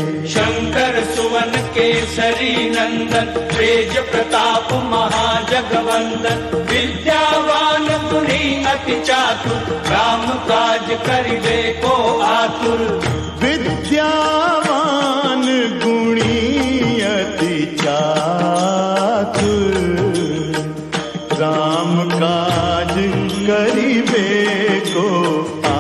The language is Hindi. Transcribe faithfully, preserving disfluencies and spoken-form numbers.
शंकर सुवन केसरी नंदन, तेज प्रताप महाजगवंदन, विद्यावान गुणी अति चातुर, राम काज करिबे को आतुर। विद्यावान गुणी अति चातुर, राम काज करिबे को